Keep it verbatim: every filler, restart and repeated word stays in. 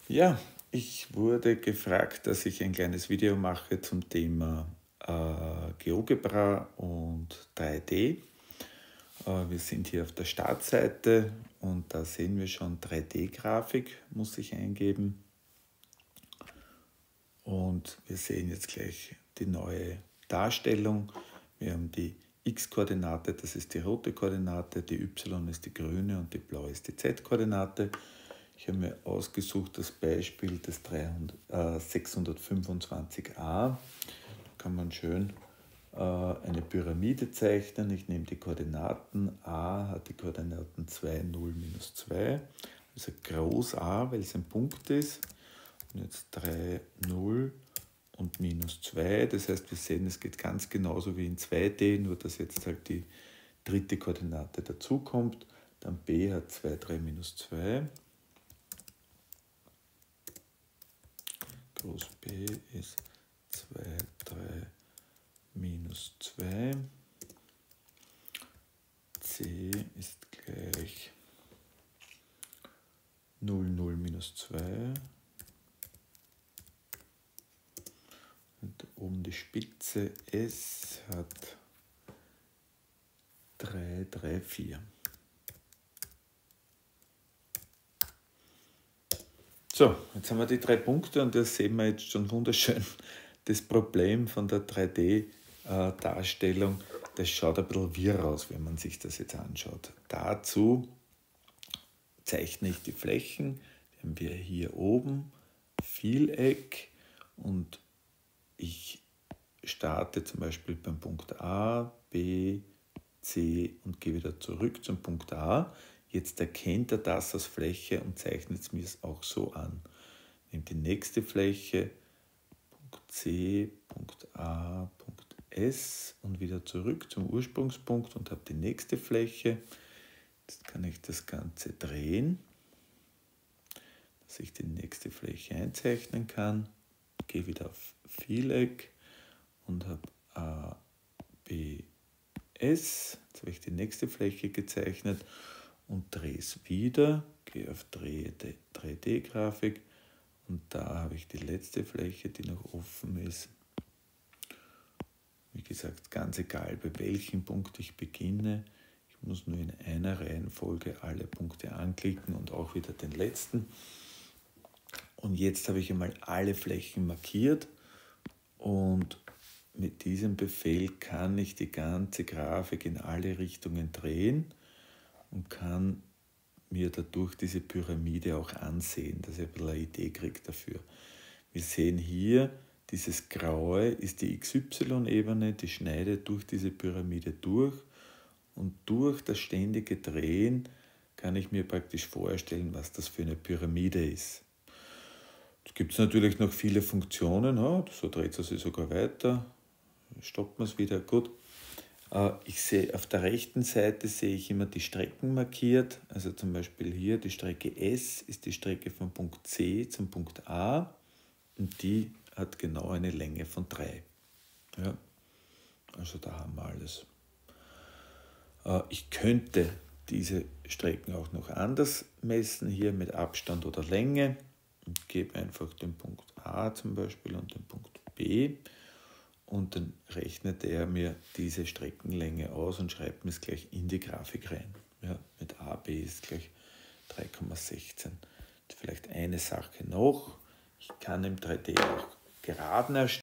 Ja, ich wurde gefragt, dass ich ein kleines Video mache zum Thema äh, GeoGebra und drei D. Äh, wir sind hier auf der Startseite und da sehen wir schon drei D-Grafik, muss ich eingeben. Und wir sehen jetzt gleich die neue Darstellung. Wir haben die X-Koordinate, das ist die rote Koordinate, die Y ist die grüne und die blaue ist die Z-Koordinate. Ich habe mir ausgesucht das Beispiel des sechshundertfünfundzwanzig a. Da kann man schön äh, eine Pyramide zeichnen. Ich nehme die Koordinaten. A hat die Koordinaten zwei, null, minus zwei. Also groß A, weil es ein Punkt ist. Und jetzt drei, null und minus zwei. Das heißt, wir sehen, es geht ganz genauso wie in zwei D, nur dass jetzt halt die dritte Koordinate dazukommt. Dann B hat zwei, drei, minus zwei. Groß B ist zwei, drei, minus zwei. C ist gleich null, null, minus zwei. Und oben die Spitze S hat drei, drei, vier. So, jetzt haben wir die drei Punkte und da sehen wir jetzt schon wunderschön das Problem von der drei D-Darstellung. Das schaut ein bisschen wirr aus, wenn man sich das jetzt anschaut. Dazu zeichne ich die Flächen. Die haben wir hier oben, Vieleck, und ich starte zum Beispiel beim Punkt A, B, C und gehe wieder zurück zum Punkt A. Jetzt erkennt er das als Fläche und zeichnet es mir auch so an. Nehmt die nächste Fläche, Punkt C, Punkt A, Punkt S und wieder zurück zum Ursprungspunkt und habe die nächste Fläche. Jetzt kann ich das Ganze drehen, dass ich die nächste Fläche einzeichnen kann. Gehe wieder auf Vieleck und habe A, B, S. Jetzt habe ich die nächste Fläche gezeichnet und drehe es wieder. Gehe auf drei D-Grafik und da habe ich die letzte Fläche, die noch offen ist. Wie gesagt, ganz egal, bei welchem Punkt ich beginne. Ich muss nur in einer Reihenfolge alle Punkte anklicken und auch wieder den letzten. Und jetzt habe ich einmal alle Flächen markiert und mit diesem Befehl kann ich die ganze Grafik in alle Richtungen drehen und kann mir dadurch diese Pyramide auch ansehen, dass ich ein bisschen eine Idee kriege dafür. Wir sehen hier, dieses Graue ist die X Y-Ebene, die schneidet durch diese Pyramide durch und durch das ständige Drehen kann ich mir praktisch vorstellen, was das für eine Pyramide ist. Es gibt natürlich noch viele Funktionen, so dreht es sich sogar weiter, stoppt man es wieder, gut. Ich sehe, auf der rechten Seite sehe ich immer die Strecken markiert, also zum Beispiel hier die Strecke S ist die Strecke von Punkt C zum Punkt A und die hat genau eine Länge von drei. Ja, also da haben wir alles. Ich könnte diese Strecken auch noch anders messen, hier mit Abstand oder Länge, und gebe einfach den Punkt A zum Beispiel und den Punkt B. Und dann rechnet er mir diese Streckenlänge aus und schreibt mir es gleich in die Grafik rein. Ja, mit A B ist gleich drei Komma sechzehn. Vielleicht eine Sache noch. Ich kann im drei D auch Geraden erstellen.